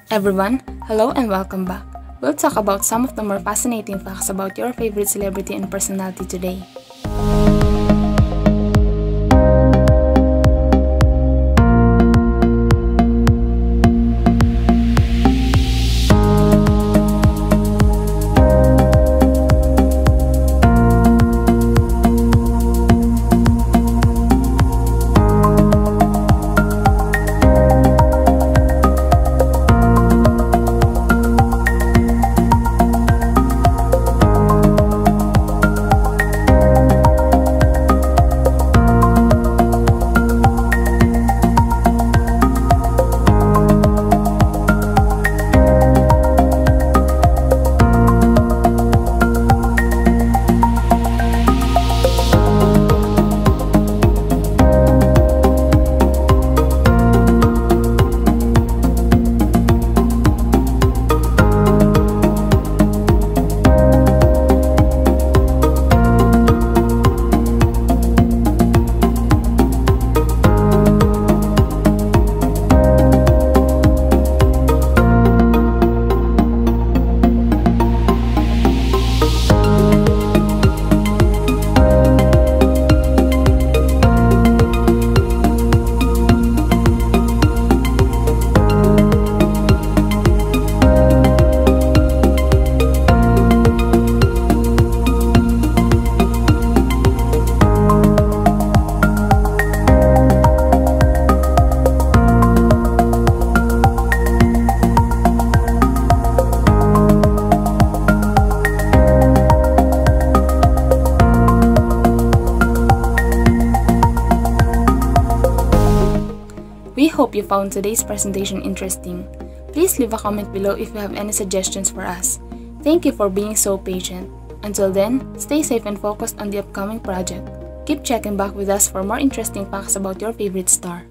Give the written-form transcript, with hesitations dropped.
Everyone, hello and welcome back. We'll talk about some of the more fascinating facts about your favorite celebrity and personality today. We hope you found today's presentation interesting. Please leave a comment below if you have any suggestions for us. Thank you for being so patient. Until then, stay safe and focused on the upcoming project. Keep checking back with us for more interesting facts about your favorite star.